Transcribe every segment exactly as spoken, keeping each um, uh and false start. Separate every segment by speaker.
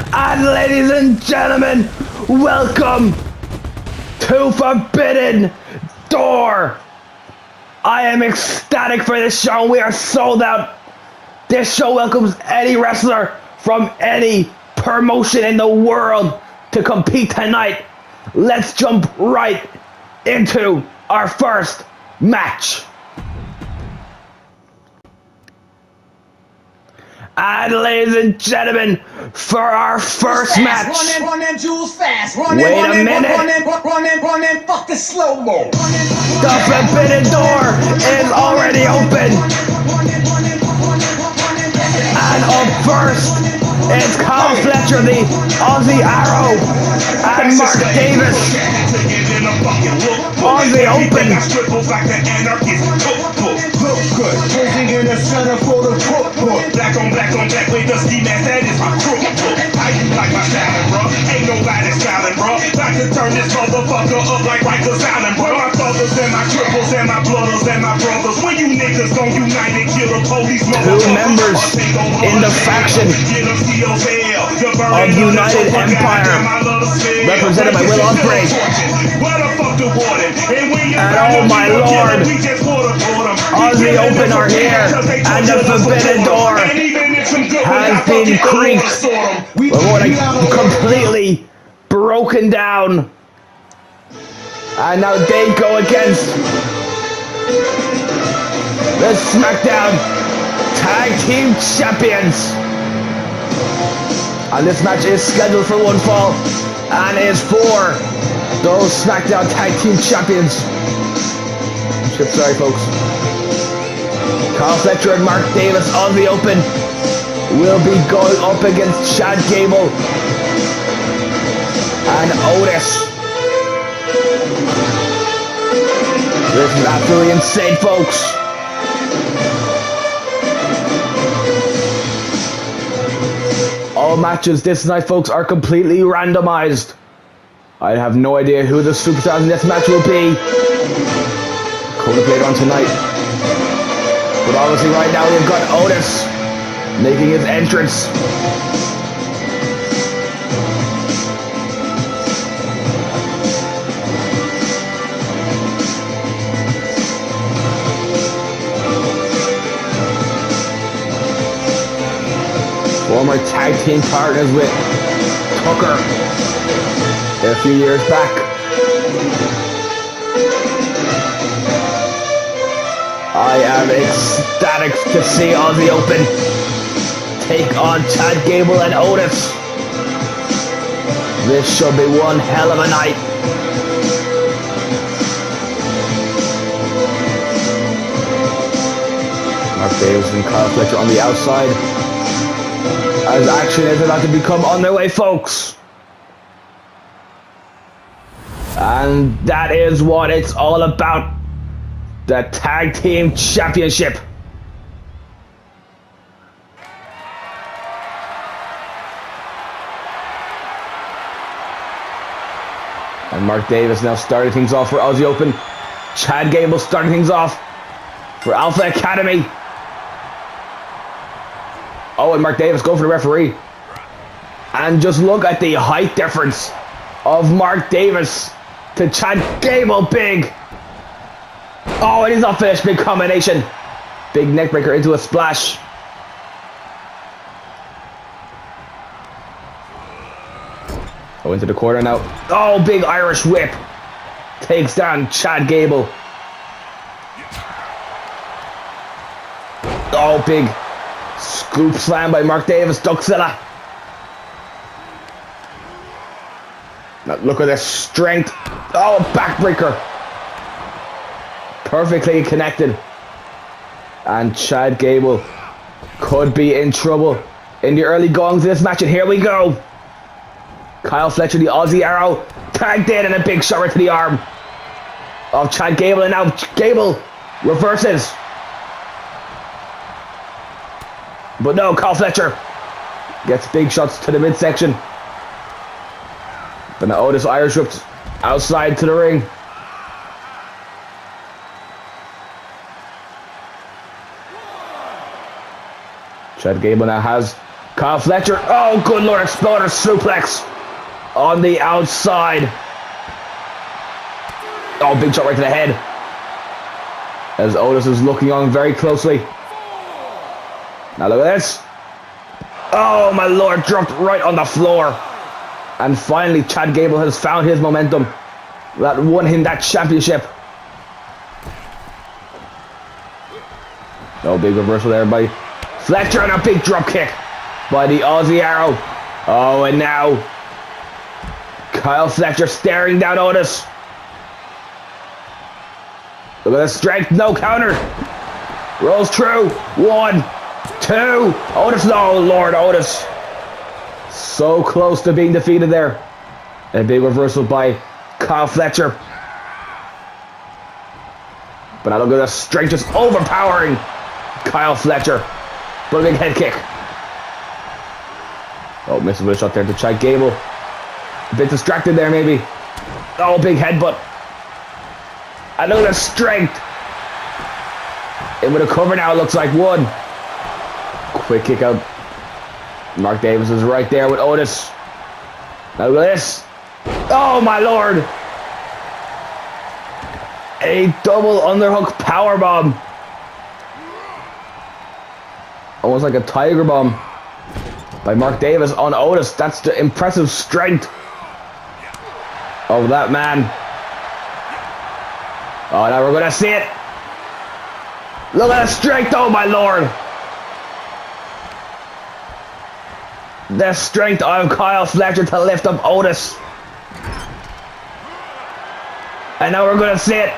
Speaker 1: And ladies and gentlemen, welcome to Forbidden Door. I am ecstatic for this show. We are sold out. This show welcomes any wrestler from any promotion in the world to compete tonight. Let's jump right into our first match. And ladies and gentlemen, for our first
Speaker 2: fast,
Speaker 1: match.
Speaker 2: Run and run and Jules fast. Run
Speaker 1: Wait
Speaker 2: and, run
Speaker 1: a
Speaker 2: and,
Speaker 1: minute.
Speaker 2: Run and run and run and fuck the slow mo.
Speaker 1: The Forbidden Door is already open. And up first, it's Kyle Fletcher, the Aussie Arrow, and Mark Davis. Aussie open.
Speaker 2: Good. Posing in the center for the cookbook.
Speaker 3: Black on black on black with the ski mask, that is my crook book. I you like my styling, bro? Ain't nobody styling, bro. About to turn this motherfucker up like Rikers Island, bro. My brothers and my triples and my blooders and my brothers. When you niggas gon' unite and kill the police,
Speaker 1: Two members in the faction of United Empire, represented by Will Ospreay. And oh my lord, Aussie Open are here, and the Forbidden Door has been creaked. We're going to completely broken down. And now they go against the SmackDown Tag Team Champions. And this match is scheduled for one fall and is for those SmackDown Tag Team Champions. Sorry, folks. Kyle Fletcher and Mark Davis on the open will be going up against Chad Gable and Otis. This is absolutely insane, folks. All matches this night, folks, are completely randomized. I have no idea who the superstars in this match will be. Coming up later on tonight. But obviously right now we've got Otis making his entrance. Former tag team partners with Tucker a few years back. I am ecstatic to see Aussie Open take on Chad Gable and Otis. This should be one hell of a night. Mark Davis and Kyle Fletcher on the outside, as action is about to become underway, folks. And that is what it's all about. The Tag Team Championship. And Mark Davis now starting things off for Aussie Open. Chad Gable starting things off for Alpha Academy. Oh, and Mark Davis go for the referee. And just look at the height difference of Mark Davis to Chad Gable. Big. Oh, it is not finished. Big combination. Big neckbreaker into a splash. Go into the corner now. Oh, big Irish whip. Takes down Chad Gable. Oh, big scoop slam by Mark Davis. Duckzilla. Now look at the strength. Oh, backbreaker. Perfectly connected. And Chad Gable could be in trouble in the early goings of this match. And here we go. Kyle Fletcher, the Aussie Arrow, tagged in, and a big shot right to the arm of Chad Gable. And now Gable reverses. But no, Kyle Fletcher gets big shots to the midsection. But now Otis Irish whipped outside to the ring. Chad Gable now has Kyle Fletcher. Oh, good lord. Exploder suplex on the outside. Oh, big shot right to the head. As Otis is looking on very closely. Now look at this. Oh, my lord. Dropped right on the floor. And finally, Chad Gable has found his momentum. That won him that championship. No big reversal there by Fletcher, and a big drop kick by the Aussie Arrow. Oh, and now Kyle Fletcher staring down Otis. Look at the strength, no counter. Rolls through. One, two. Otis, no, Lord Otis. So close to being defeated there. And a big reversal by Kyle Fletcher. But now look at the strength just overpowering Kyle Fletcher. But a big head kick. Oh, misses with a shot there to Chad Gable. A bit distracted there, maybe. Oh, big headbutt. And look at the strength. In with a cover now, it looks like one. Quick kick out. Mark Davis is right there with Otis. Now look at this. Oh, my lord. A double underhook powerbomb. Almost like a tiger bomb by Mark Davis on Otis. That's the impressive strength of that man. Oh, now we're going to see it. Look at the strength. Oh, my lord. The strength of Kyle Fletcher to lift up Otis. And now we're going to see it.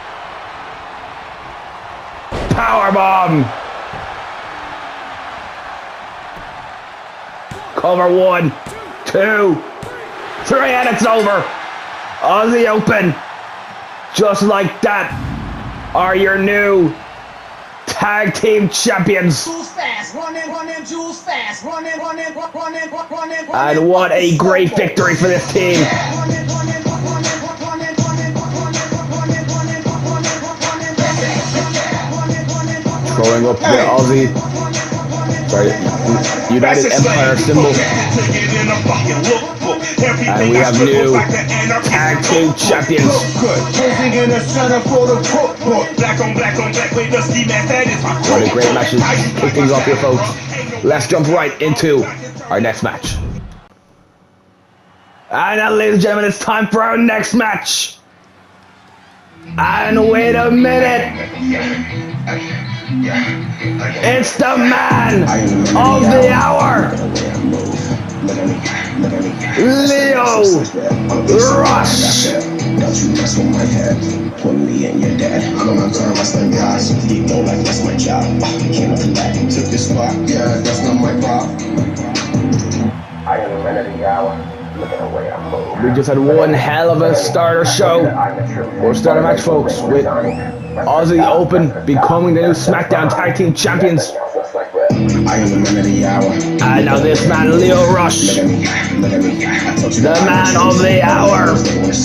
Speaker 1: Powerbomb. Cover one, two, three, and it's over. Aussie Open. Just like that are your new tag team champions. And what a great victory for this team. Throwing up the Aussie, sorry, United Empire symbol. And we have new tag team champions. What a great match. Kick things off here, folks. Let's jump right into our next match. And now, ladies and gentlemen, it's time for our next match. And wait a minute. It's the man of the hour, Lio Rush. Don't you mess with my head, put me in your dad. I'm a long-term wrestling guy, so keep going like that's my job. Came up to that, took this spot, yeah, that's not my problem. I am the man of the hour. We just had one hell of a starter show or starter match, folks, with Aussie Open becoming the new SmackDown Tag Team Champions. I am the man of the hour. And now this man, Lio Rush, the man of the hour.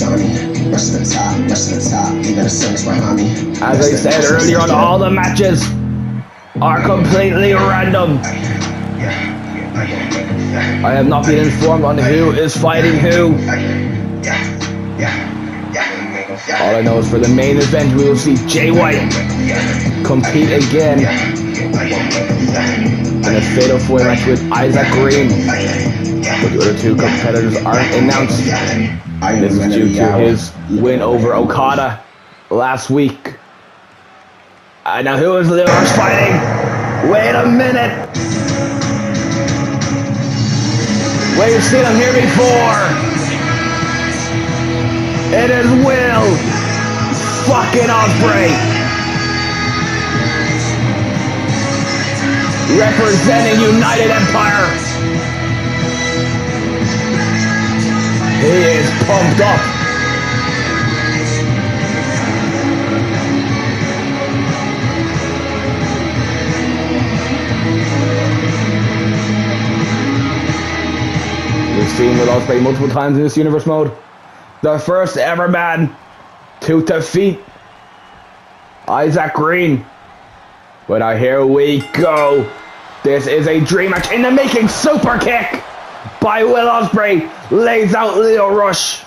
Speaker 1: As I said earlier on, all the matches are completely random. I have not been informed on who is fighting who. All I know is for the main event, we will see Jay White compete again in a fatal four-way match with Isaac Green. But the other two competitors aren't announced. This is due to his win over Okada last week. And now who is Lio Rush fighting? Wait a minute. We've seen him here before. It is Will fucking Ospreay, representing United Empire. He is pumped up. We've seen Will Ospreay multiple times in this universe mode. The first ever man to defeat Isaac Green. But now here we go. This is a dream match in the making. Super kick by Will Ospreay. Lays out Lio Rush.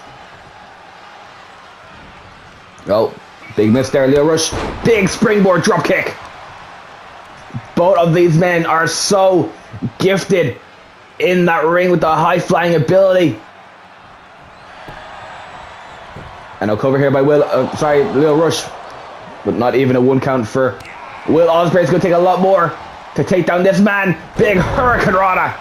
Speaker 1: Oh, big miss there, Lio Rush. Big springboard drop kick. Both of these men are so gifted in that ring with the high flying ability. And I'll cover here by Will, uh, sorry, Lio Rush. But not even a one count for Will Ospreay. It's going to take a lot more to take down this man. Big Hurricane Rana.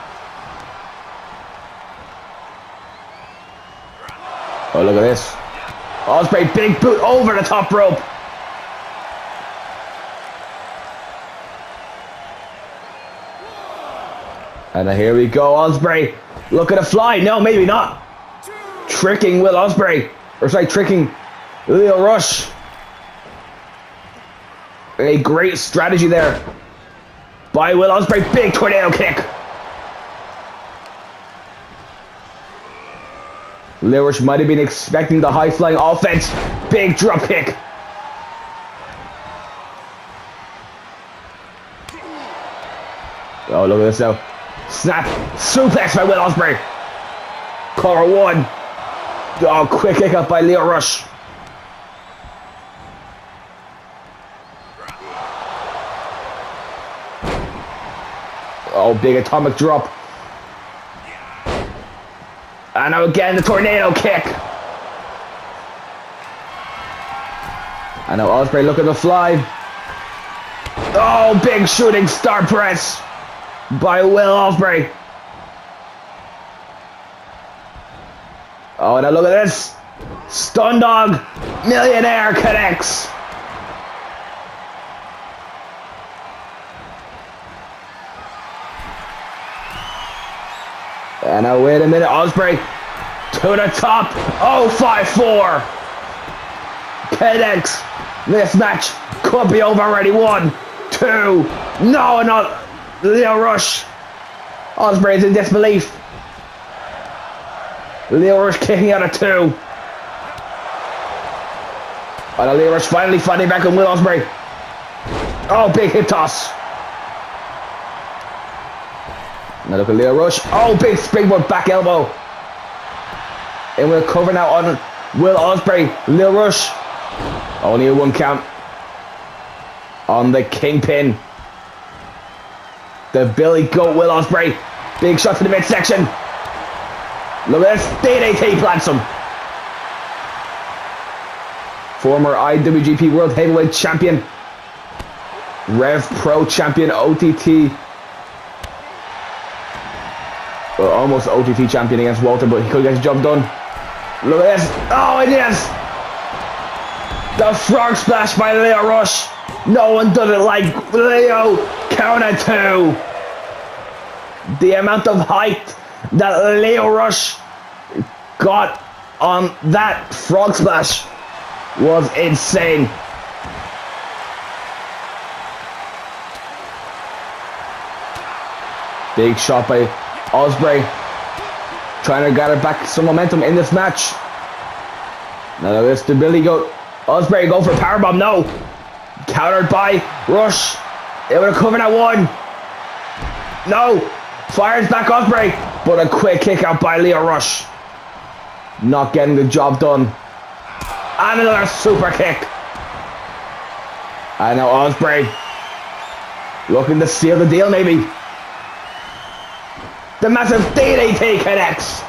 Speaker 1: Oh, look at this. Ospreay, big boot over the top rope. And here we go, Ospreay. Look at the fly. No, maybe not. Tricking Will Ospreay. Or sorry, tricking Lio Rush. A great strategy there by Will Ospreay. Big tornado kick. Lio Rush might have been expecting the high flying offense. Big drop kick. Oh, look at this now. Snap suplex by Will Ospreay. Cover one. Oh, quick kick up by Lio Rush. Oh, big atomic drop. And now again the tornado kick. And now Ospreay looking to fly. Oh, big shooting star press by Will Ospreay. Oh, now look at this. Stun Dog Millionaire connects. And now wait a minute, Ospreay to the top. Oh, five four. Connects. This match could be over already. One, two. No, not Lio Rush. Ospreay's in disbelief. Lio Rush kicking out of two. And Lio Rush finally fighting back on Will Ospreay. Oh, big hip toss. Now look at Lio Rush. Oh, big springboard back elbow. And we'll cover now on Will Ospreay. Lio Rush. Only a one count on the Kingpin. The Billy Goat Will Ospreay. Big shot to the midsection. Look at this. D D T plants him. Former I W G P World Heavyweight Champion. Rev Pro Champion. O T T. Well, almost O T T champion against Walter, but he could get his job done. Look at this. Oh, it is. The frog splash by Lio Rush. No one does it like Lio. Counter two. The amount of height that Lio Rush got on that frog splash was insane. Big shot by Ospreay, trying to gather back some momentum in this match. Now look at this, the Billy Goat. Ospreay go for a powerbomb, no. Countered by Rush. They would have covered at one. No. Fires back Ospreay, but a quick kick out by Lio Rush. Not getting the job done. And another super kick. And now Ospreay looking to seal the deal maybe. The massive D D T connects.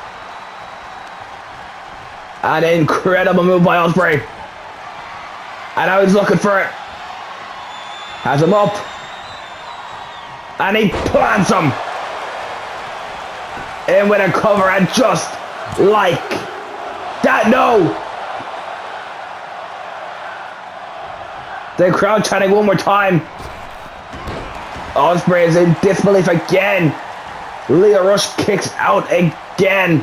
Speaker 1: An incredible move by Ospreay. And now he's looking for it. Has him up. And he plants him. In with a cover, and just like that, no. The crowd chanting one more time. Ospreay is in disbelief again. Lio Rush kicks out again.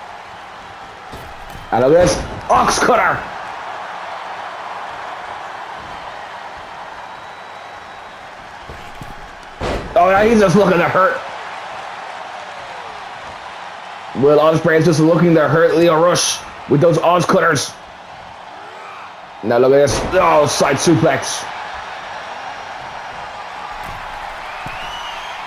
Speaker 1: And look at this. Ox cutter. Oh, now he's just looking to hurt. Will Ospreay is just looking to hurt Lio Rush with those Oz cutters. Now look at this. Oh, side suplex.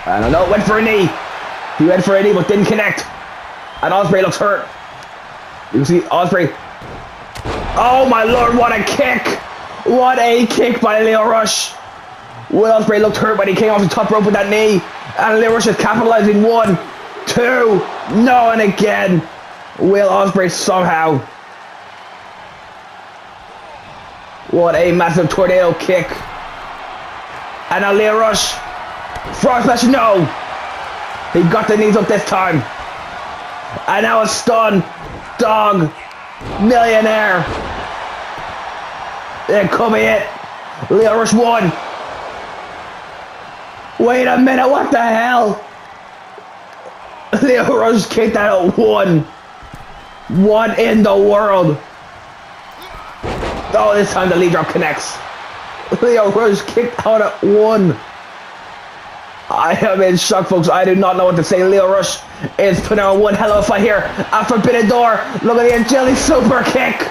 Speaker 1: I don't know, went for a knee. He went for a knee but didn't connect. And Ospreay looks hurt. You can see Ospreay. Oh my lord, what a kick. What a kick by Lio Rush. Will Ospreay looked hurt when he came off the top rope with that knee. And Lio Rush is capitalizing. One, two, no, and again. Will Ospreay somehow. What a massive tornado kick. And now Lio Rush. Frog splash, no. He got the knees up this time. And now a stun. Dog. Millionaire. It could be it. Lio Rush won. Wait a minute, what the hell? Lio Rush kicked out at one. What in the world? Oh, this time the lead drop connects. Lio Rush kicked out at one. I am in shock, folks. I do not know what to say. Lio Rush is putting on one hell of a fight here at Forbidden Door. Look at the agility super kick.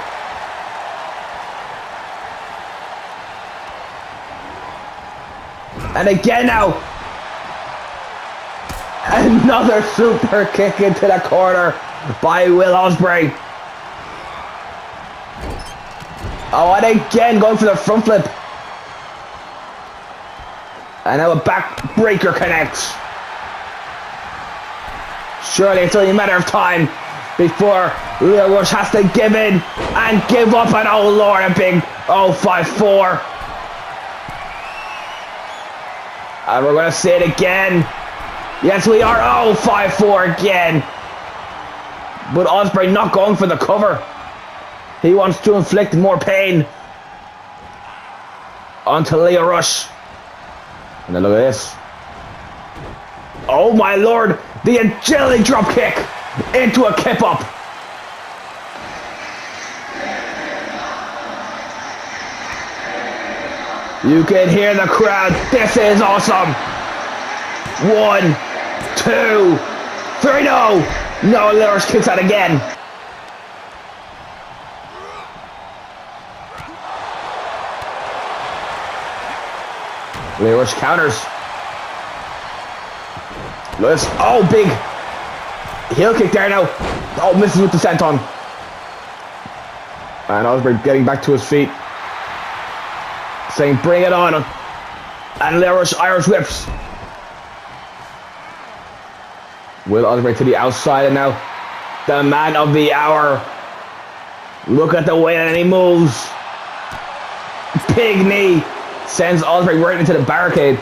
Speaker 1: And again now. Another super kick into the corner by Will Ospreay. Oh, and again going for the front flip. And now a backbreaker connects. Surely it's only a matter of time before Lio Rush has to give in and give up. And oh lord, a big oh five four. And we're going to see it again. Yes, we are oh five four again. But Ospreay not going for the cover. He wants to inflict more pain onto Lio Rush. And then look at this. Oh my lord. The agility drop kick into a kip up. You can hear the crowd. This is awesome. One, two, three. No. No, Lio Rush kicks out again. Lio Rush counters. Lewis. Oh, big heel kick there now. Oh, misses with the senton. And Ospreay getting back to his feet. Saying, bring it on. And Lio Rush Irish whips. Will Ospreay to the outside, and now the man of the hour. Look at the way that he moves. Big knee. Sends Ospreay right into the barricade.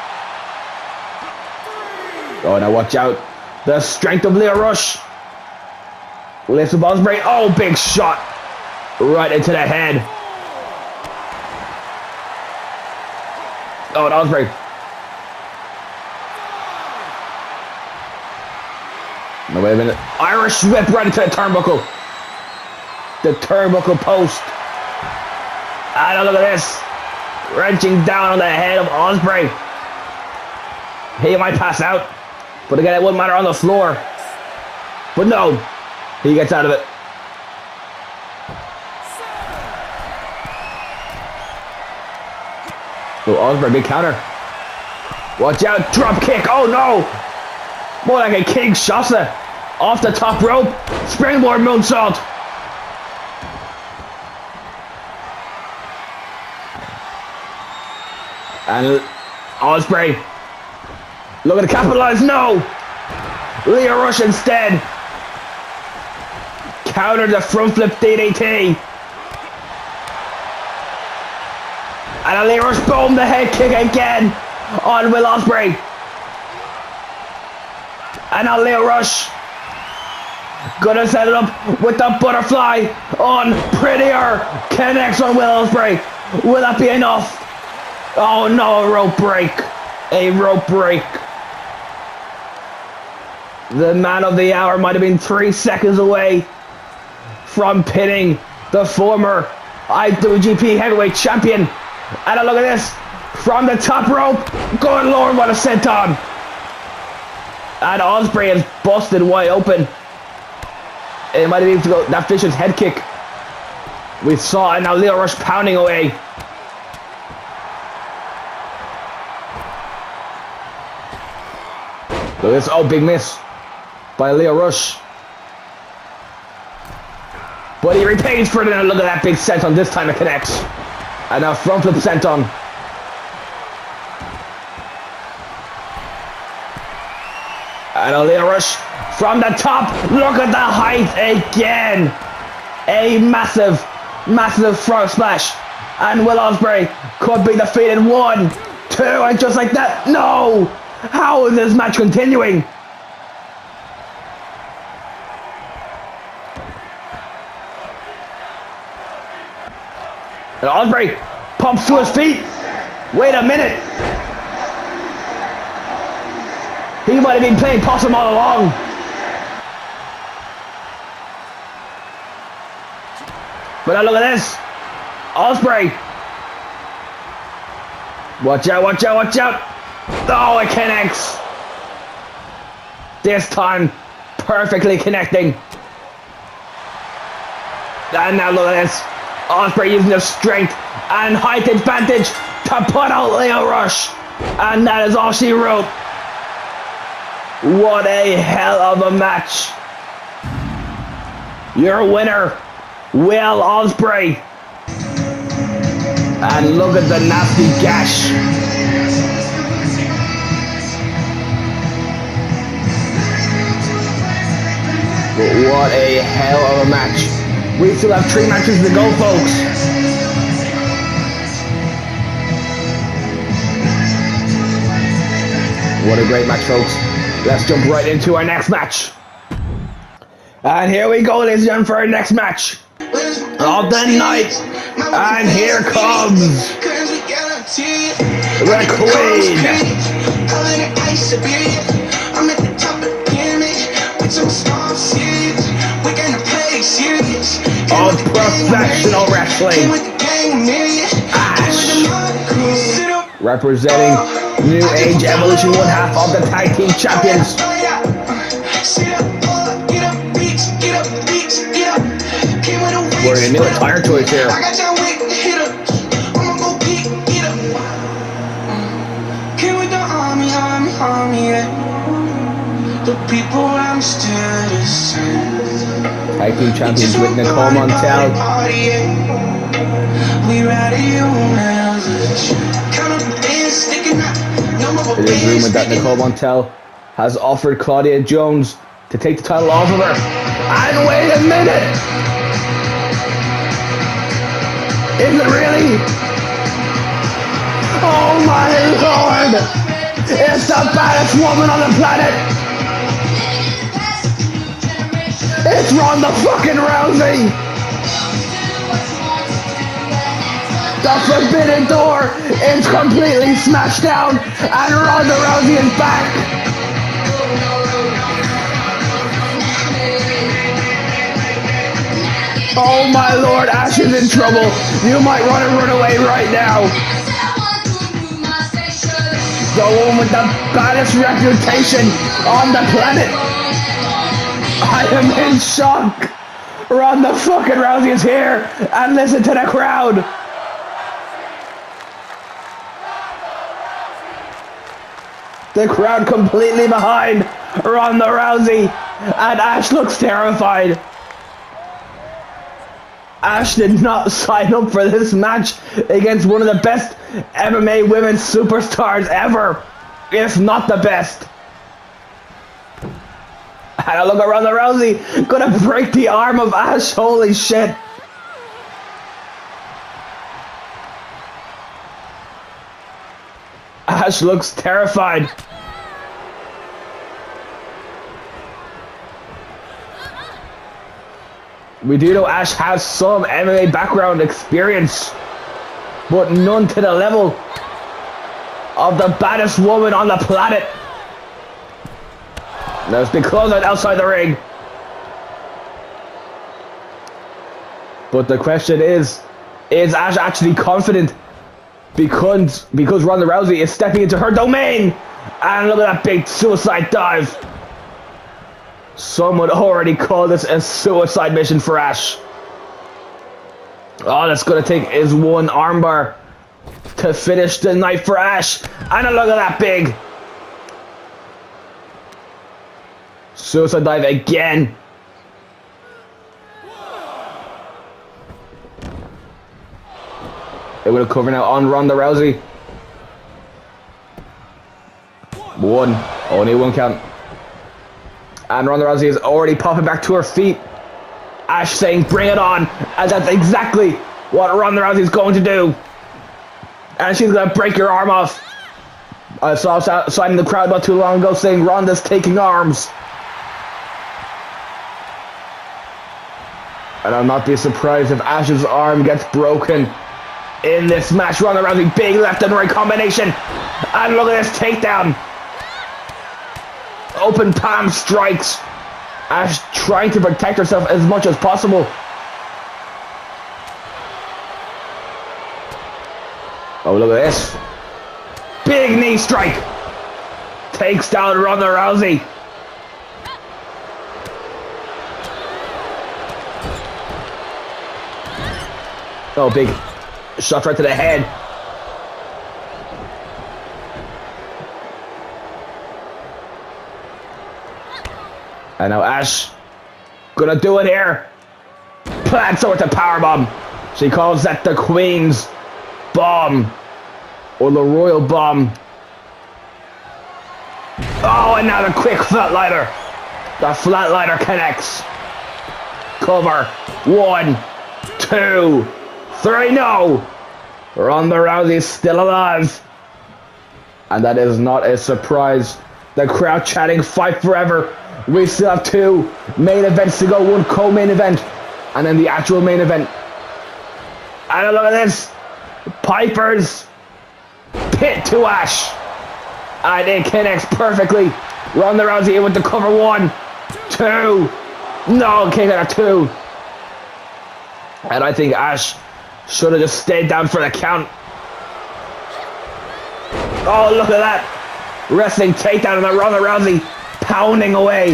Speaker 1: Oh, now watch out. The strength of Lio Rush. Lifts up Ospreay. Oh, big shot. Right into the head. Oh, and Ospreay. No, wait a minute. Irish whip right into the turnbuckle. The turnbuckle post. And look at this. Wrenching down on the head of Ospreay. He might pass out. But again, it wouldn't matter on the floor. But no. He gets out of it. Oh, Ospreay, big counter. Watch out. Drop kick. Oh, no. More like a King Shasta. Off the top rope. Springboard moonsault. And Ospreay. Looking to capitalize. No. Lio Rush instead. Counter the front flip D D T. And a Lio Rush boom, the head kick again on Will Ospreay. And now Lio Rush gonna set it up with the butterfly on Prettier. Connects on Will Ospreay. Will that be enough? Oh no, a rope break. A rope break. The man of the hour might have been three seconds away from pinning the former I W G P Heavyweight Champion. And look at this. From the top rope. Good lord, what a senton. And Ospreay is busted wide open. It might have been to go that vicious head kick we saw, and now Lio Rush pounding away. Look at this. Oh, big miss by Lio Rush. But he repays for it, and look at that big senton. This time it connects. And now front flip senton. And a Lio Rush from the top. Look at the height again. A massive, massive front splash. And Will Ospreay could be defeated. One, two, and just like that. No! How is this match continuing? And Ospreay pumps to his feet. Wait a minute. He might have been playing possum all along. But now look at this. Ospreay. Watch out, watch out, watch out. Oh, it connects. This time, perfectly connecting. And now look at this. Ospreay using his strength and height advantage to put out Lio Rush. And that is all she wrote. What a hell of a match. Your winner, Will Ospreay. And look at the nasty gash. But what a hell of a match. We still have three matches to go, folks. What a great match, folks. Let's jump right into our next match. And here we go, ladies and gentlemen, for our next match of the night. And here comes the Queen of professional wrestling, Ash, representing New Age Evolution, one half of the Tag Team Champions. We're in a new attire choice here. Tag Team Champions with Nicole Montel. It is rumored that Nicole Montel has offered Claudia Jones to take the title off of her. And wait a minute! Is it really? Oh my lord! It's the baddest woman on the planet! It's Ronda fucking Rousey! The forbidden door is completely smashed down, and Ronda Rousey is back! Oh my lord, Ash is in trouble. You might want to run away right now. The woman with the baddest reputation on the planet. I am in shock. Ronda fucking Rousey is here. And listen to the crowd. The crowd completely behind Ronda Rousey. And Ash looks terrified. Ash did not sign up for this match against one of the best M M A women's superstars ever, if not the best. And I look at Ronda Rousey, gonna break the arm of Ash, holy shit. Ash looks terrified. We do know Ash has some M M A background experience, but none to the level of the baddest woman on the planet. Now it's been closed out outside the ring. But the question is, is Ash actually confident because, because Ronda Rousey is stepping into her domain? And look at that big suicide dive. Some would already call this a suicide mission for Ash. All it's going to take is one armbar to finish the night for Ash. And a look at that big Suicide dive again. They will cover now on Ronda Rousey. One. Only one count. And Ronda Rousey is already popping back to her feet. Ash saying, bring it on. And that's exactly what Ronda Rousey is going to do. And she's going to break your arm off. I saw a sign in the crowd not too long ago saying Ronda's taking arms. And I'll not be surprised if Ash's arm gets broken in this match. Ronda Rousey, big left and right combination. And look at this takedown. Open palm strikes. Ash trying to protect herself as much as possible. Oh, look at this. Big knee strike. Takes down Ronda Rousey. Oh, big shot right to the head. And now Ash gonna do it here. Plants her with the powerbomb. She calls that the Queen's bomb. Or the Royal bomb. Oh, and now the quick flatliner. The flatliner connects. Cover. One, two, three. No. Ronda Rousey is still alive. And that is not a surprise. The crowd chanting, fight forever. We still have two main events to go. One co-main event. And then the actual main event. And look at this. Piper's pit to Ash. And it connects perfectly. Ronda Rousey in with the cover. One, two. No, can't get a two. And I think Ash should have just stayed down for the count. Oh, look at that. Wrestling takedown and then Ronda Rousey pounding away.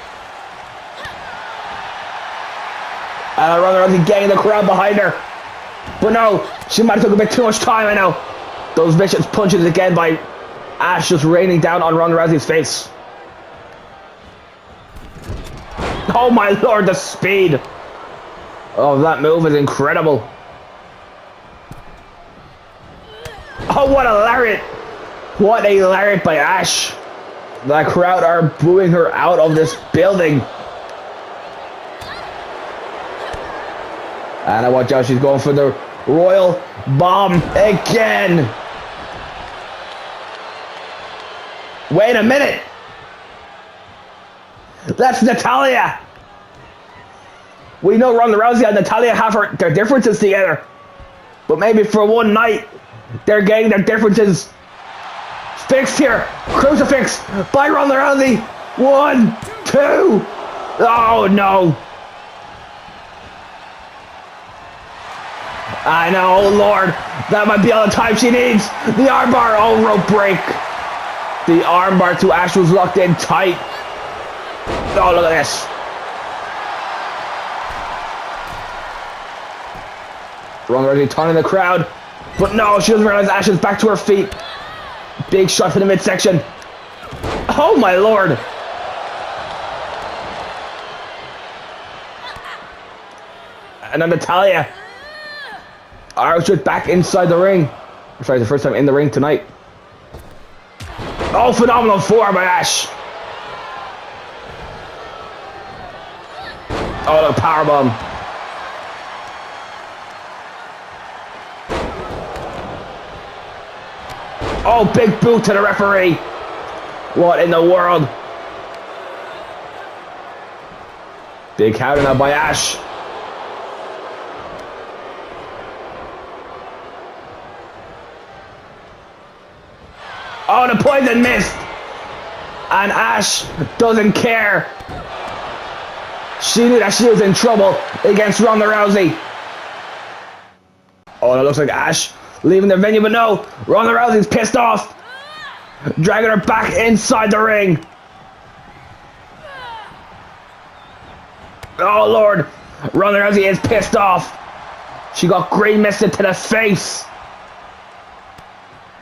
Speaker 1: And Ronda Rousey getting the crowd behind her. But no, she might have took a bit too much time, I know. Those vicious punches again by Ash just raining down on Ronda Rousey's face. Oh my lord, the speed. Oh, that move is incredible. Oh, what a lariat. What a lariat by Ash. The crowd are booing her out of this building. And I watch out, she's going for the Royal Bomb again. Wait a minute. That's Natalya. We know Ronda Rousey and Natalya have her, their differences together. But maybe for one night, they're getting their differences fixed here. Crucifix by Ronda Rousey. One, two. Oh no. I know, oh lord. That might be all the time she needs. The armbar. Oh, rope break. The armbar to Ash was locked in tight. Oh, look at this. Ronda Rousey taunting the crowd. But no, she doesn't realize Ash is back to her feet. Big shot to the midsection. Oh my lord. And then Natalya. R-Truth back inside the ring. Sorry, the first time in the ring tonight. Oh, phenomenal forearm by Ash. Oh, the powerbomb. Oh, big boot to the referee. What in the world? Big counter now by Ash. Oh, the poison missed. And Ash doesn't care. She knew that she was in trouble against Ronda Rousey. Oh, it looks like Ash leaving the venue, but no. Ronda Rousey's pissed off. Dragging her back inside the ring. Oh, Lord. Ronda Rousey is pissed off. She got green misted to the face.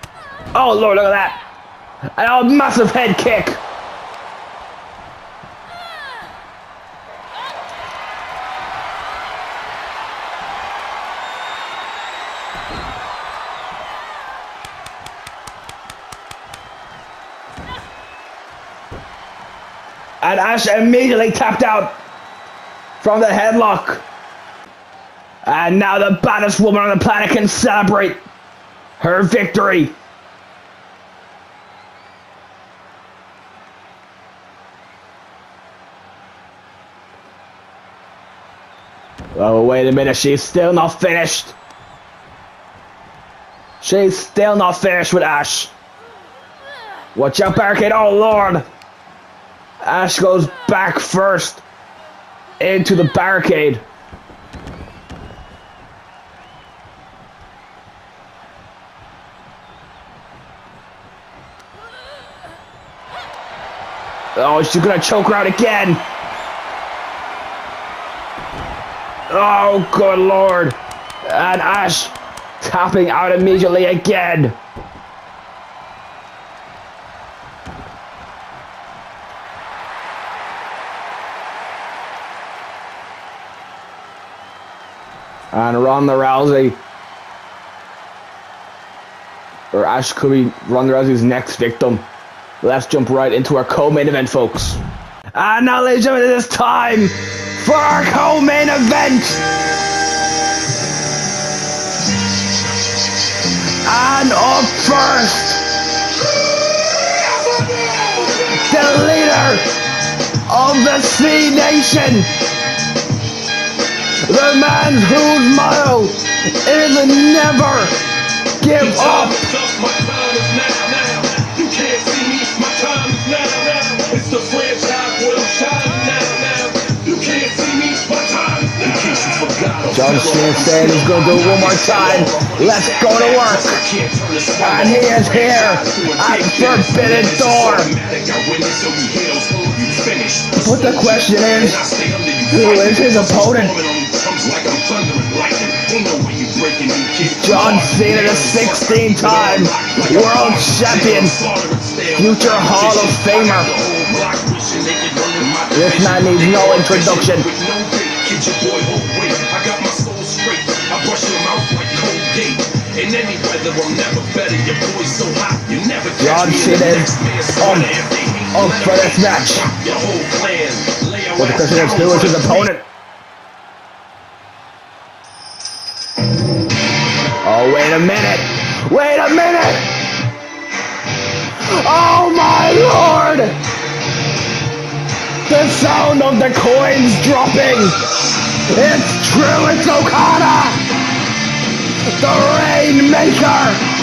Speaker 1: Oh, Lord, look at that. And a massive head kick. And Ash immediately tapped out from the headlock. And now the baddest woman on the planet can celebrate her victory. Oh, wait a minute, she's still not finished. She's still not finished with Ash. Watch out, barricade, oh lord. Ash goes back first into the barricade. Oh, she's gonna choke her out again. Oh, good lord. And Ash tapping out immediately again. And Ronda Rousey, or Ash could be Ronda Rousey's next victim. Let's jump right into our co-main event, folks. And now, ladies and gentlemen, it is time for our co-main event. And up first, the leader of the C Nation, the man whose motto is never give up. It's the franchise where I'm shining now, now. You can't see me, my time is now. In case you forgot. John Cena said he's gonna do it one more time. Let's go to work. And he is here at Forbidden Door. But the question is, who is his opponent? John Cena, the sixteen-time world champion, future Hall of Famer. This man needs no introduction. John Cena is pumped up for this match. But the question is, who is his opponent? Oh, wait a minute! Wait a minute! Oh my lord! The sound of the coins dropping! It's true, it's Okada! The Rainmaker!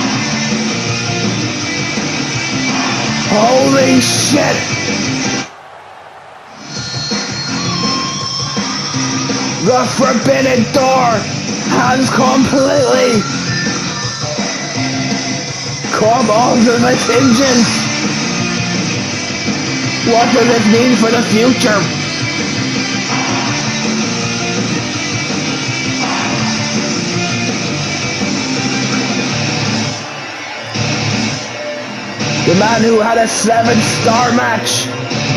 Speaker 1: Holy shit! The Forbidden Door has completely come off of its hinges. What does this mean for the future? The man who had a seven-star match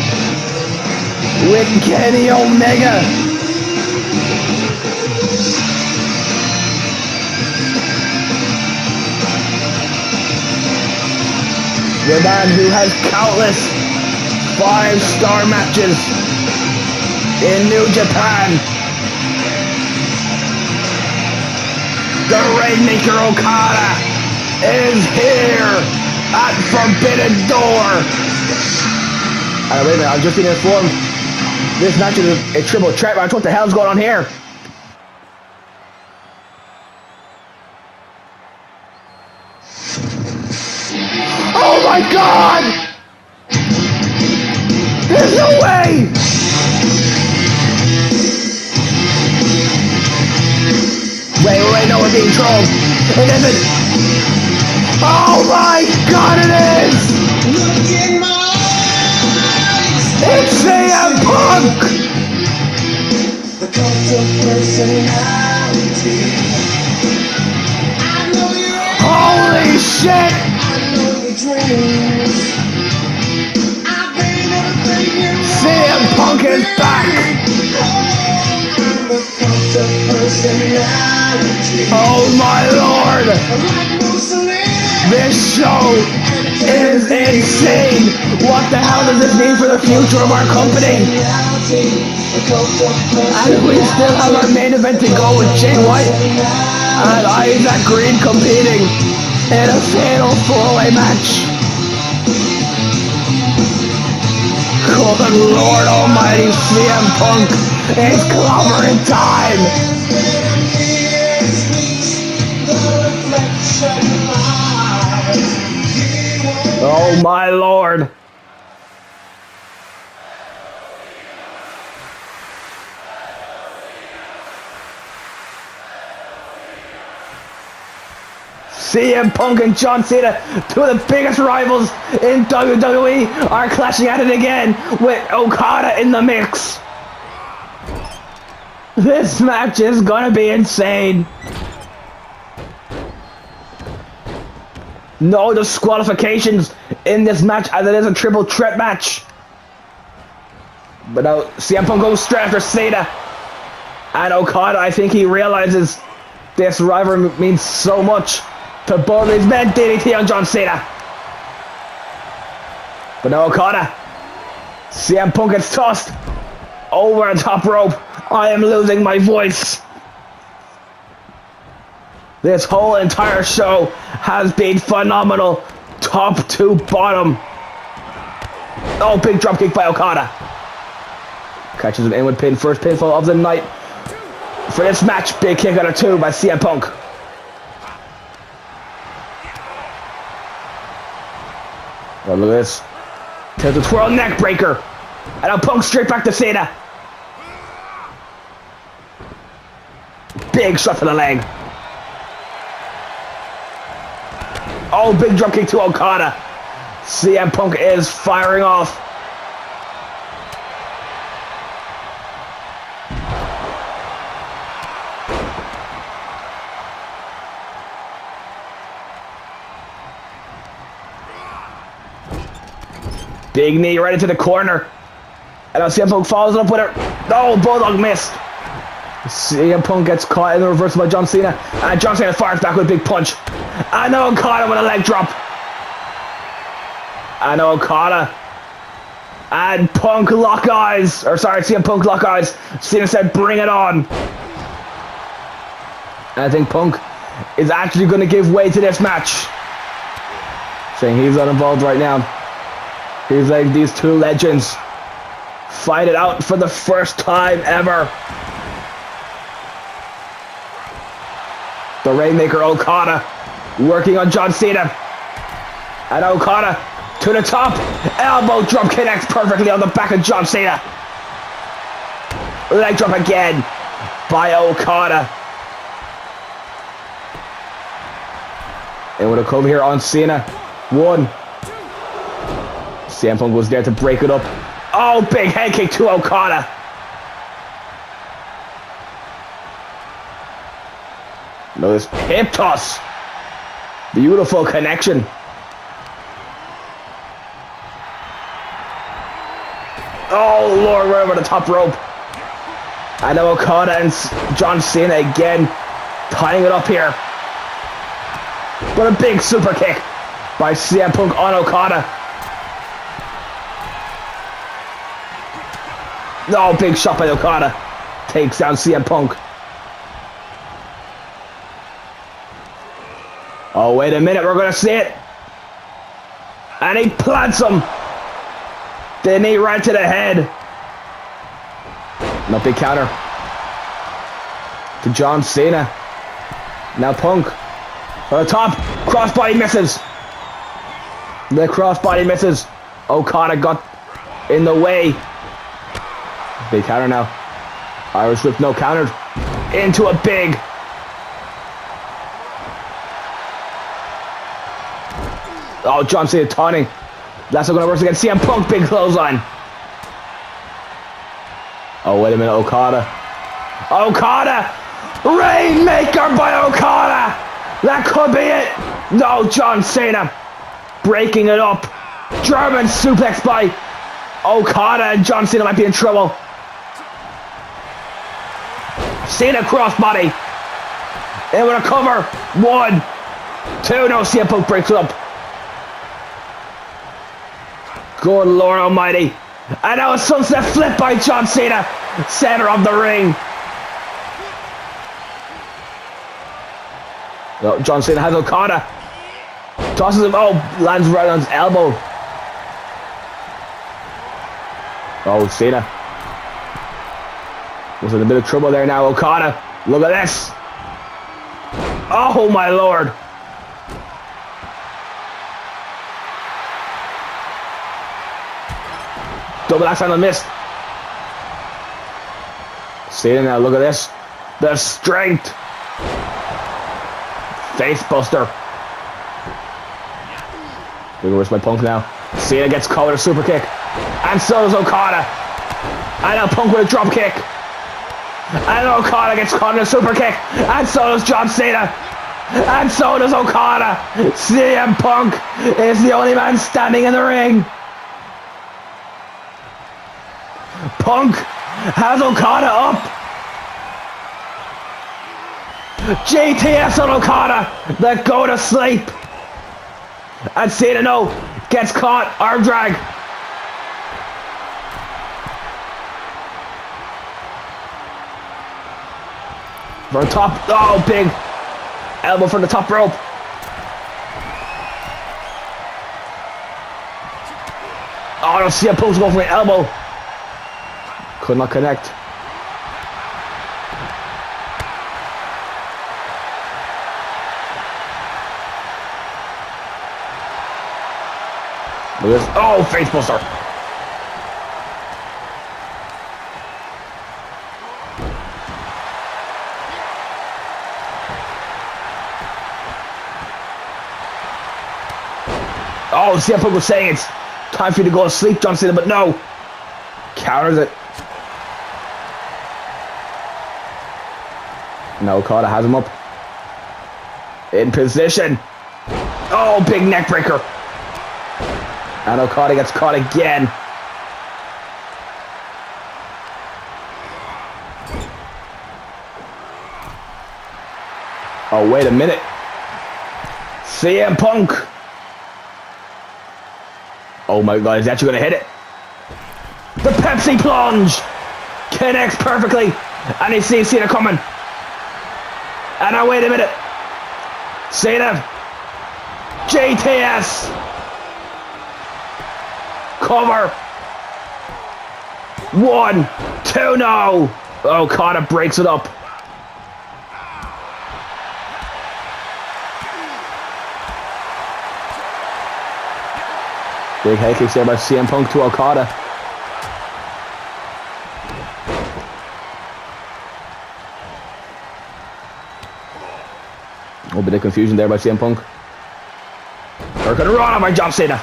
Speaker 1: with Kenny Omega. The man who has countless five-star matches in New Japan. The Rainmaker Okada is here at Forbidden Door. Uh, wait a minute, I've just been informed this match is a, a triple threat match. What the hell's going on here? Oh my god! There's no way! Wait, wait, wait, no, we're being trolled. It isn't. Oh my god, it is! Look in my eyes! It's C M Punk! The cult of personality. I know you're holy shit! I know your dreams. I've been everything you want. C M Punk is back! I'm the cult of personality. Oh my lord! Like Mussolini. This show is insane! What the hell does this mean for the future of our company? And we still have our main event to go with Jay White and Isaac Green competing in a fatal four-way match. Good Lord Almighty, C M Punk, it's clobbering time! Oh my Lord! C M Punk and John Cena, two of the biggest rivals in W W E, are clashing at it again with Okada in the mix. This match is gonna be insane. No disqualifications in this match as it is a triple threat match. But now C M Punk goes straight after Cena. And Okada, I think he realizes this rivalry means so much to both these men. D D T on John Cena. But now Okada. C M Punk gets tossed over the top rope. I am losing my voice. This whole entire show has been phenomenal, top to bottom. Oh, big dropkick by Okada. Catches an inward pin, first pinfall of the night. For this match, big kick out of two by C M Punk. Oh, look at this. There's a twirl neck breaker. And now Punk straight back to Cena. Big shot to the leg. Oh, big dropkick to Okada. C M Punk is firing off. Big knee right into the corner. And now C M Punk follows it up with it. No, Bulldog missed. C M Punk gets caught in the reversal by John Cena. And John Cena fires back with a big punch. And now Okada with a leg drop. And Okada. And Punk lock eyes. Or sorry, C M Punk lock eyes. Cena said, bring it on. And I think Punk is actually going to give way to this match. Saying he's not involved right now. He's like these two legends fight it out for the first time ever. The Rainmaker Okada working on John Cena. And Okada to the top. Elbow drop connects perfectly on the back of John Cena. Leg drop again by Okada. And with a cover here on Cena. One. C M Punk was there to break it up. Oh, big head kick to Okada. Notice hip toss. Beautiful connection. Oh, Lord, right over the top rope. I know Okada and John Cena again tying it up here. But a big super kick by C M Punk on Okada. Oh, big shot by Okada. Takes down C M Punk. Oh, wait a minute. We're going to see it. And he plants him. The knee right to the head. No big counter. To John Cena. Now Punk. On the top. Crossbody misses. The crossbody misses. Okada got in the way. Big counter now. Irish whip, no countered. Into a big. Oh, John Cena taunting. That's not going to work against C M Punk. Big clothesline. Oh, wait a minute. Okada. Okada. Rainmaker by Okada. That could be it. No, John Cena. Breaking it up. German suplex by Okada, and John Cena might be in trouble. Cena crossbody. And with a cover. One. Two, no, C M Punk breaks it up. Good Lord Almighty. And now a sunset flip by John Cena. Center of the ring. No, John Cena has Okada. Tosses him. Oh, lands right on his elbow. Oh, Cena was in a bit of trouble there now. Okada. Look at this. Oh, my Lord. Double axe handle missed. Cena now, look at this. The strength. Face buster. Look at where's my Punk now. Cena gets caught with a super kick. And so does Okada. And now Punk with a drop kick. And Okada gets caught in a super kick. And so does John Cena. And so does Okada. C M Punk is the only man standing in the ring. Punk has Okada up. G T S on Okada. They go to sleep. And Cena, no, gets caught. Arm drag. For the top. Oh, big elbow from the top rope. Oh, I don't see a post go for an elbow. Could not connect. Look at this. Oh, face buster. Oh, C M Punk was saying it's time for you to go to sleep, John Cena, but no. Counters it. Now Okada has him up. In position. Oh, big neck breaker. And Okada gets caught again. Oh, wait a minute. C M Punk. Oh my God, is that you gonna hit it? The Pepsi plunge connects perfectly, and he sees Cena coming. And now wait a minute. Cena. J T S. Cover. One, two, no. Okada breaks it up. Big head kicks there by C M Punk to Okada. A bit of confusion there by C M Punk. Hurricane Rana by John Cena.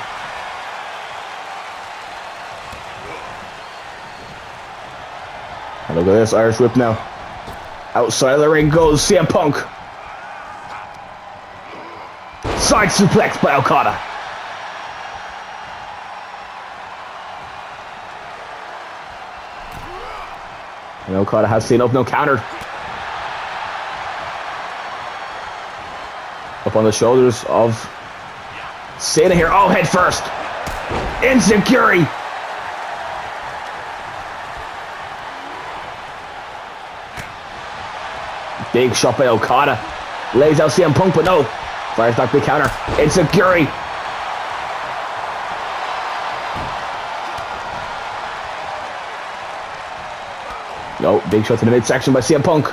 Speaker 1: And look at this Irish whip now. Outside of the ring goes C M Punk. Side suplex by Okada. And Okada has Cena up, no countered. Up on the shoulders of Cena here. Oh, head first. Enziguri. Big shot by Okada. Lays out C M Punk, but no. Fires back the counter. Enziguri. No, big shot to the midsection by C M Punk.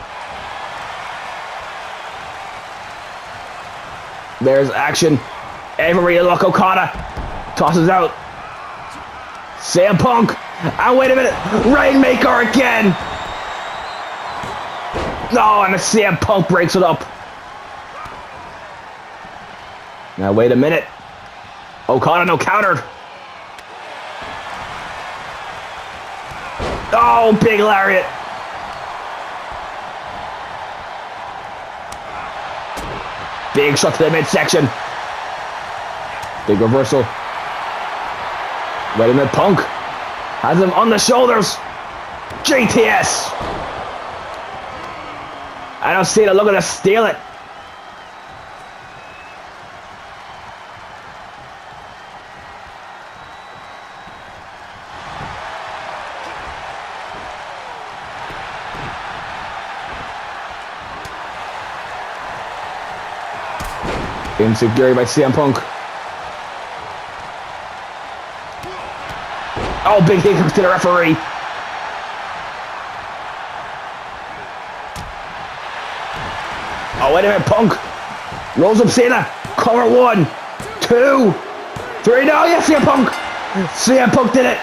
Speaker 1: There's action. Avery lock Okada. Tosses out. C M Punk. And wait a minute. Rainmaker again. No, and the C M Punk breaks it up. Now wait a minute. Okada no countered. Oh, big lariat. Big shot to the midsection. Big reversal. Wait a minute, Punk has him on the shoulders. G T S. I don't see it. Look at us steal it. Insecurity by C M Punk. Oh, big hiccups to the referee. Oh, wait a minute, Punk. Rolls up Cena. Cover one, two, three. No, yes, C M Punk. C M Punk did it.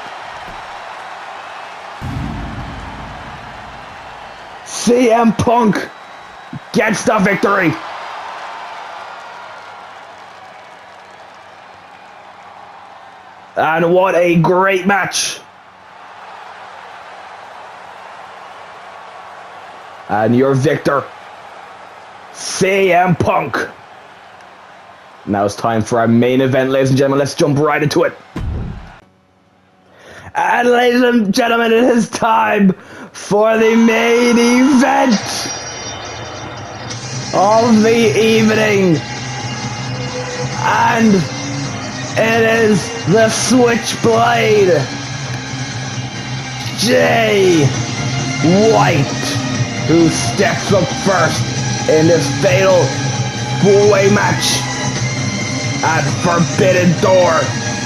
Speaker 1: C M Punk gets the victory. And what a great match. And your victor, C M Punk. Now it's time for our main event, ladies and gentlemen. Let's jump right into it. And ladies and gentlemen, it is time for the main event of the evening. And it is the Switchblade, Jay White, who steps up first in this fatal four-way match at Forbidden Door.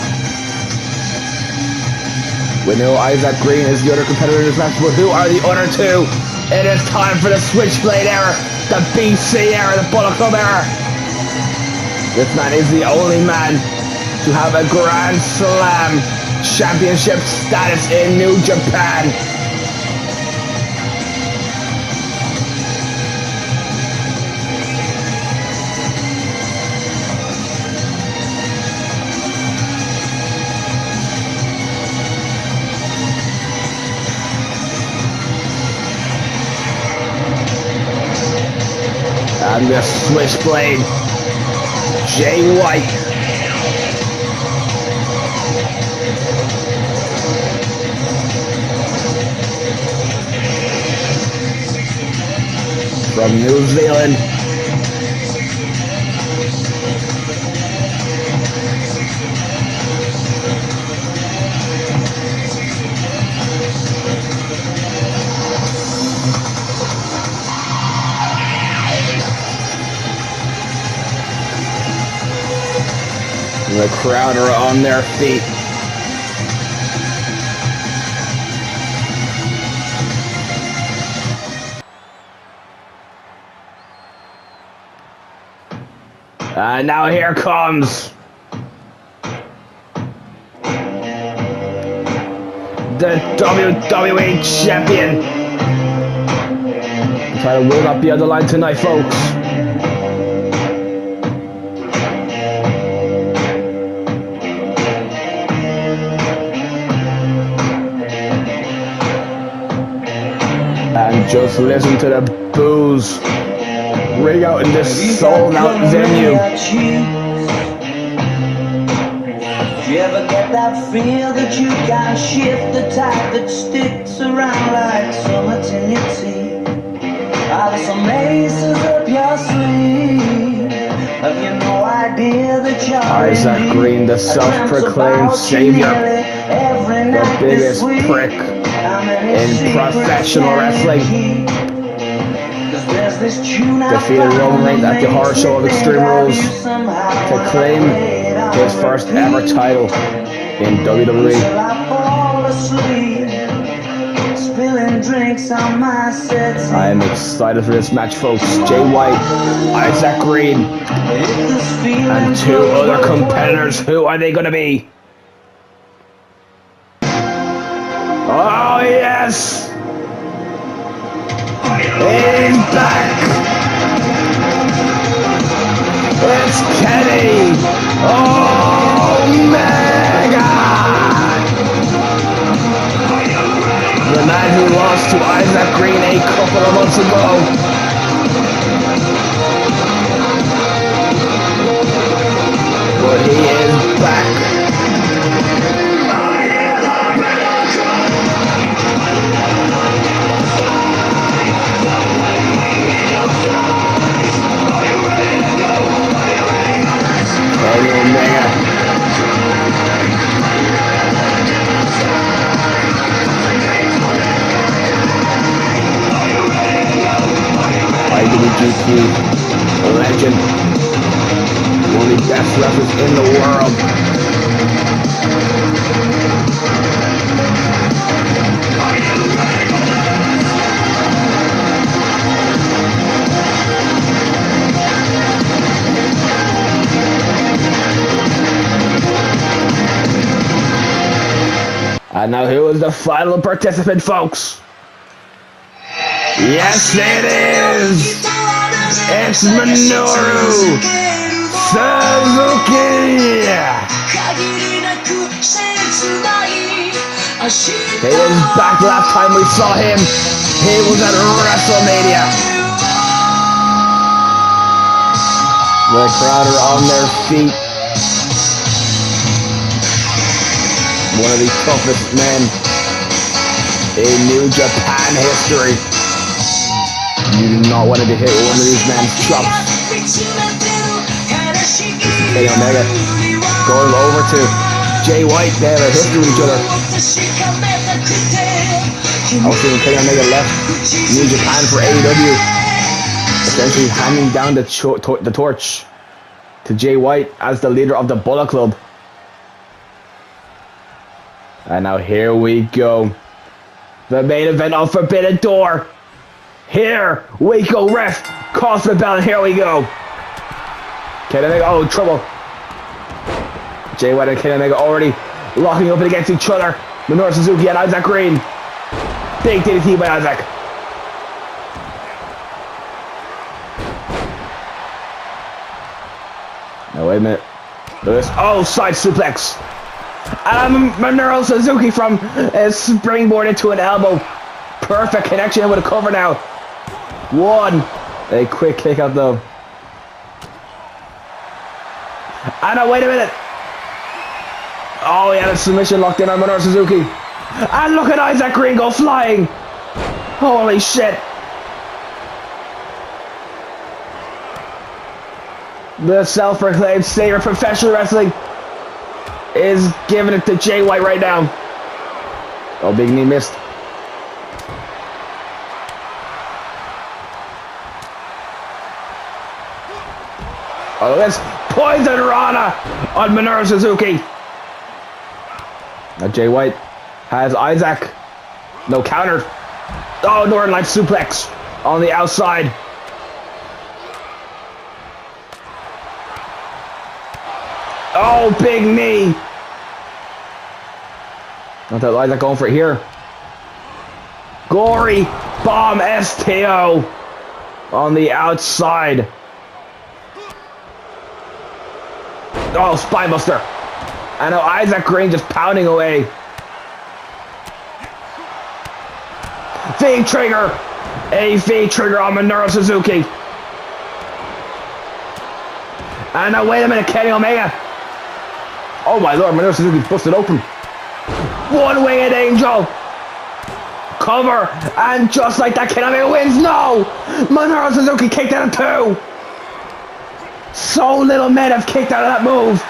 Speaker 1: We know Isaac Green is the other competitor in this match, but who are the other two? It is time for the Switchblade era, the B C era, the Bullet Club era. This man is the only man to have a Grand Slam championship status in New Japan. And the Switchblade, Jay White. From New Zealand. The crowd are on their feet. And now here comes the W W E Champion. The title will not be on the line tonight, folks. And just listen to the boos ring out in this sold out venue.
Speaker 4: Do you ever get that feel that you can't shift, the type that sticks around like so much in your teeth? Are there some aces up your sleeve? Have you no idea that you're
Speaker 1: Isaac Green, the self-proclaimed savior, the biggest prick in professional wrestling, defeated Roman Reigns at the Horror Show of Extreme Rules to claim his first ever title in W W E. I am excited for this match, folks. Jay White, Isaac Green, and two other competitors. Who are they going to be? Oh, yes! He's back! It's Kenny Omega! The man who lost to Isaac Green a couple of months ago. But he is back. Kenny Omega. I W G P legend. matches in the world. And now who is the final participant, folks? Yes, it is! It's Minoru Suzuki! He is back. Last time we saw him, he was at WrestleMania. The crowd are on their feet. One of the toughest men in New Japan history. You do not want to get hit with one of these man's chops. Kenny Omega going over to Jay White. They have a history with each other. Also, when Kenny Omega left New Japan for A E W, essentially handing down the, to the torch to Jay White as the leader of the Bullet Club. And now here we go. The main event of Forbidden Door. Here we go, ref. Calls for the bell, and here we go. Kenny Omega, oh, trouble. Jay White and Kenny Omega already locking up against each other. Minoru Suzuki and Isaac Green. Big D D T by Isaac. Now, wait a minute. Look at this. Oh, side suplex. And Minoru Suzuki from a springboard into an elbow. Perfect connection with a cover now. One. A quick kick out though. And now wait a minute. Oh, yeah, the submission locked in on Minoru Suzuki. And look at Isaac Green go flying. Holy shit. The self-proclaimed savior of professional wrestling is giving it to Jay White right now. Oh, big knee missed. Oh, that's Poison Rana on Minoru Suzuki. Now Jay White has Isaac. No, countered. Oh, Northern Light suplex on the outside. Oh, big knee. Not that Isaac going for it here. Gory bomb S T O on the outside. Oh, Spinebuster. I know Isaac Green just pounding away. V trigger. A V trigger on Minoru Suzuki. And now wait a minute, Kenny Omega. Oh my lord, Minoru Suzuki's busted open. One-winged angel. Cover. And just like that, Kenny Omega wins. No! Minoru Suzuki kicked out of two. So little men have kicked out of that move.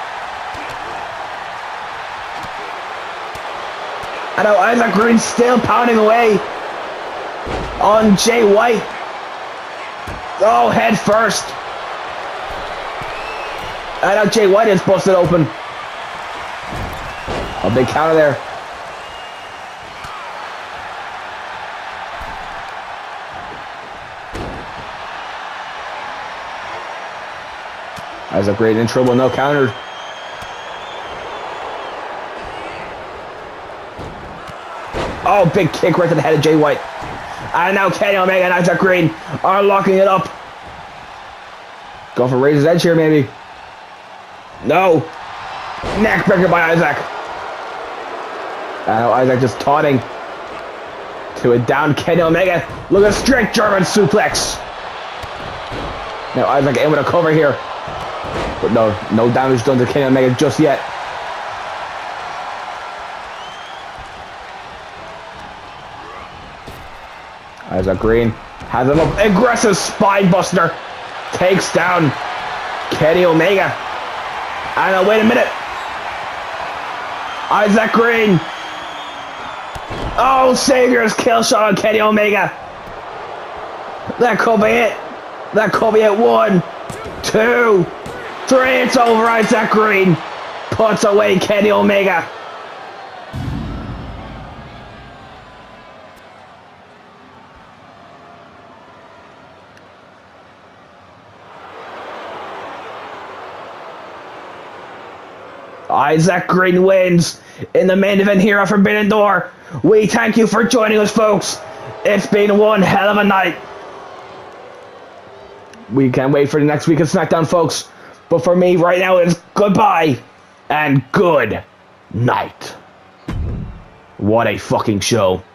Speaker 1: I know Isaac Green still pounding away on Jay White. Oh, head first. I know Jay White is busted open. A big counter there. Isaac Green in trouble, no counter. Oh, big kick right to the head of Jay White. And now Kenny Omega and Isaac Green are locking it up. Going for Razor's Edge here, maybe. No. Neckbreaker by Isaac. And now Isaac just taunting to a down Kenny Omega. Look at a straight German suplex. Now Isaac in with a cover here. But no, no damage done to Kenny Omega just yet. Isaac Green has him up. Aggressive spine buster. Takes down Kenny Omega. And now wait a minute. Isaac Green. Oh, Savior's kill shot on Kenny Omega. That could be it. That could be it. One, two, Three, it's over. Isaac Green puts away Kenny Omega. Isaac Green wins in the main event here at Forbidden Door. We thank you for joining us, folks. It's been one hell of a night. We can't wait for the next week of SmackDown, folks. But for me, right now, it's goodbye and good night. What a fucking show.